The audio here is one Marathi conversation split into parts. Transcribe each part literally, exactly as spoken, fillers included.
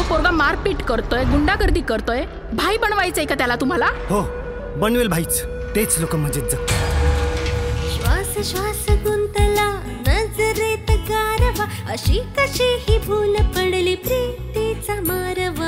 पोरगा मारपीट करतोय, गुंडागर्दी करतोय, भाई बनवायचंय का त्याला तुम्हाला? हो बनवेल भाईच, तेच लोक मजेत जगतात. श्वास श्वास गुंतला नजरेत गारवा, अशी कशी ही भूल पडली प्रीतीचा मारवा.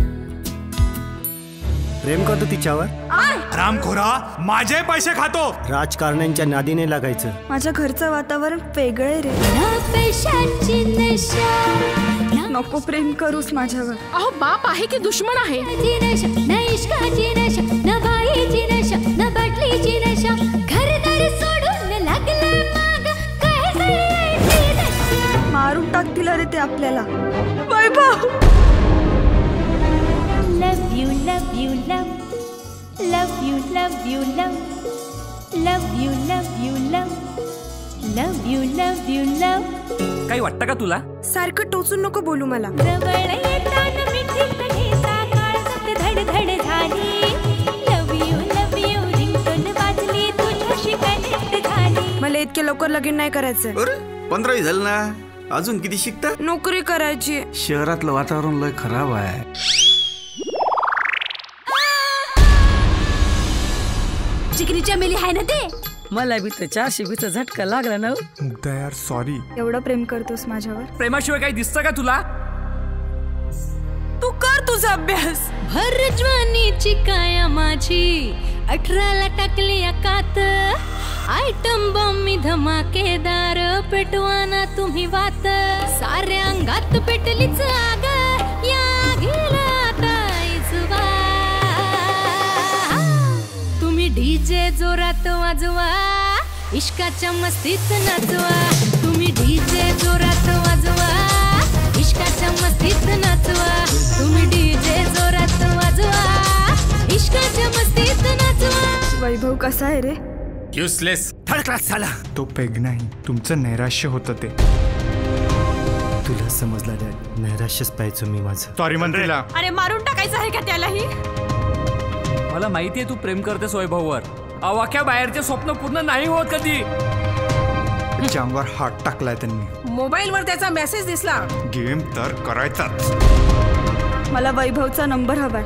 प्रेम करतो तिच्यावर. रामखोरा माझे पैसे खातो. राजकारण्यांच्या नादीने लागायचं. माझ्या घरचं वातावरण वेगळं रे. पैशांची नशा, नको प्रेम करूस माझ्यावर. अहो बाप आहे की दुश्मन आहे? न इश्काची नशा, न बाईची नशा, न बाटलीची नशा, घरदार सोडून लागला माग, काय जायची नशा. मारून टाकतील रे ते आपल्याला. वैभव. Love you, love you, love. Love you, love you, love. Love you, love you, love. Love you, love you, love. काही वाटतं का तुला? सारखं टोचून नको बोलू मला. जवळ येताना मिठी कधीचा काळजात धडधड झाली. Love you, love you, ringtone वाजली तुझ्याशी कनेक्ट झाली. मला इतके लवकर लगीन नाही करायचं. अरे पंधरावी झालं ना, अजून किती शिकता? नोकरी करायची. शहरातलं वातावरण लय खराब आहे. चिकनीच्या मेली आहे ना ते. मला बी तर चारशे बीचा झटका लागला ना. मुग्धा यार सॉरी. एवढं प्रेम करतोस माझ्यावर. प्रेमाशिवाय काही दिसतं का तुला? तू कर तुझा अभ्यास. भर ज्वानीची काया माझी, अठराला टाकली कात. आयटम बॉम्ब मी धमाकेदार, पेटवाना तुम्ही वात. साऱ्या अंगात पेटलीच आग, या गेला आता इजवा. तुम्ही डीजे जोरात वाजवा, इश्काच्या मस्तीत नाचवा. तुम्ही डीजे जोरात वाजवा, इश्काच्या मस्तीत नाचवा. तुम्ही डीजे जोरात वाजवा, इश्काच्या मस्तीत नाचवा. वैभव कसा आहे रे? युसलेस. थर्ड क्लास झाला. तो पेग नाही, तुमचं नैराश्य होतं ते. तुला समजला डॅड, नैराश्यच पाहिजे मी माझं. सॉरी मंत्रीला. अरे मारून टाकायचं आहे का त्यालाही? मला माहितीये तू प्रेम करतेस वैभववर. अवाक्या बाहेरचे स्वप्न पूर्ण नाही होत कधी. जामवर हात टाकलाय त्यांनी. मोबाईल वर त्याचा मेसेज दिसला. गेम तर करायचाच. मला वैभवचा नंबर हवाय.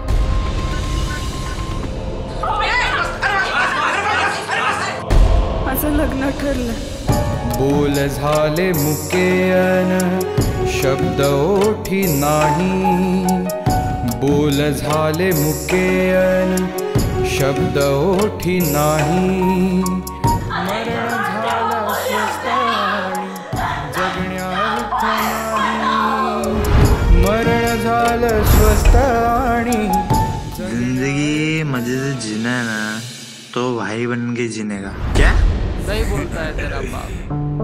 माझं लग्न ठरलं. बोल झाले मुकेयन, शब्द ओठी नाही. बोल झाले मुकेयन, शब्द ओठी नाही. मरण झालं स्वस्त जगण्यात नाही. मरण झालं स्वस्त आणि जिंदगी मजे जीना है ना, तो भाई बन के जीने का. क्या सही बोलता है तेरा बाप.